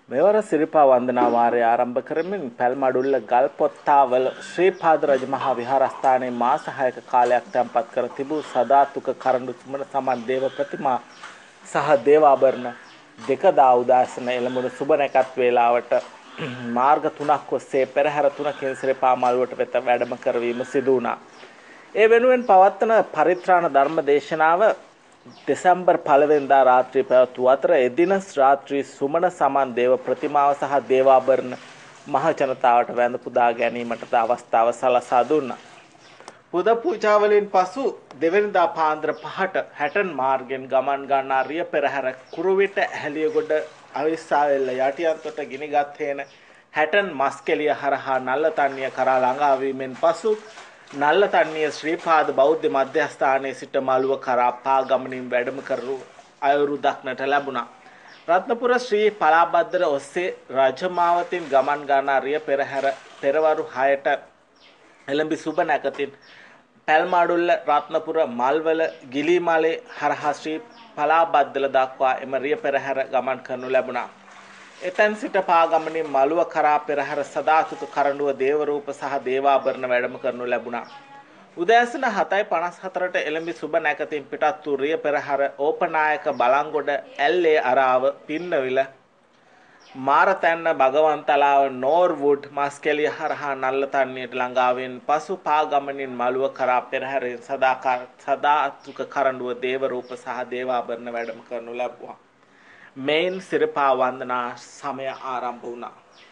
මෙවර සිරිපා වන්දනා වාරය ආරම්භ කරමින් පැල්මඩුල්ල ගල්පොත්තාවල ශ්‍රීපාද රජමහා විහාරස්ථානයේ මාස 6ක කාලයක් තැන්පත් කර තිබූ සදාතුක කරඬු සුමන සමන් දේව ප්‍රතිමා සහ දේවාභරණ දෙකදා උදාසන එළඹුණු සුබ නැකත් වේලාවට මාර්ග 3ක් ඔස්සේ පෙරහැර 3කින් සිරිපා මළුවට වෙත වැඩම කරවීම සිදු වුණා. ඒ වෙනුවෙන් පවත්වන පරිත්‍රාණ ධර්ම දේශනාව දෙසැම්බර් 1 වෙනිදා රාත්‍රී පැවැත්වූ අතර එදින රාත්‍රී සුමන සමන් දේව ප්‍රතිමාව සහ දේවාභරණ මහ ජනතාවට වැඳ පුදා ගැනීමටද අවස්ථාව සලසා දුන්නා. පුද පූජාවලින් පසු දෙවැනිදා පාන්දර 5ට හැටන් මාර්ගෙන් ගමන් ගන්නා රිය පෙරහැර කුරුවිට ඇහැලියගොඩ අවිස්සාවෙල්ල යටියන්තොට ගිනිගත් හේන හැටන් මස්කෙලිය හරහා නල්ලතන්නිය කරා ළඟා වීමෙන් පසු නල්ලතන්නිය ශ්‍රීපාද බෞද්ධ මධ්‍යස්ථානයේ සිට මළුව කරා පා ගමනින් වැඩම කරු අයුරු දක්නට ලැබුණා. රත්නපුර ශ්‍රී පලාබද්දර ඔස්සේ රජමාවතින් ගමන් ගන්නා රිය පෙරහැර පෙරවරු 6ට එළඹි සුබ නැකතින් පැල්මාඩුල්ල රත්නපුර මල්වල ගිලිමලේ හරහා ශ්‍රී පලාබද්දල දක්වා එම රිය පෙරහැර ගමන් කරනු ලැබුණා. එතැන් සිට පා ගමනින් මළුව කරා පෙරහැර සදාතුක කරඬුව දේවරූප සහ දේවාභරණ වැඩම කරනු ලැබුණා. උදෑසන 7:54ට එළඹි සුබ නැකතින් පිටත් වූ රිය පෙරහැර ඕපනායක බලංගොඩ ඇල්ලේ අරාව පින්නවිල මාරතැන්න භගවන්තලාව නෝර්වුඩ් මස්කෙලිය හරහා නල්ලතන්නියට ළඟාවෙන් පසු පා ගමනින් මළුව කරා පෙරහැරෙන් සදාතුක කරඬුව දේවරූප සහ දේවාභරණ වැඩම කරනු ලැබුවා. මෙයින් සිරිපා වන්දනා සමය ආරම්භ වුණා.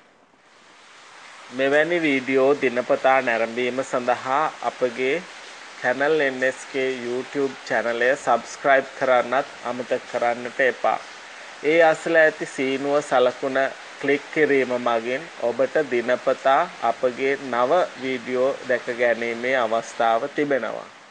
මෙවැනි වීඩියෝ දිනපතා නැරඹීම සඳහා අපගේ channel NSK YouTube channelය subscribe කරන්නත් අමතක කරන්නට එපා. ඒ අසල ඇති සීනුව සලකුණ ක්ලික් කිරීම මගින් ඔබට දිනපතා අපගේ නව වීඩියෝ දැක ගැනීමේ අවස්ථාව තිබෙනවා.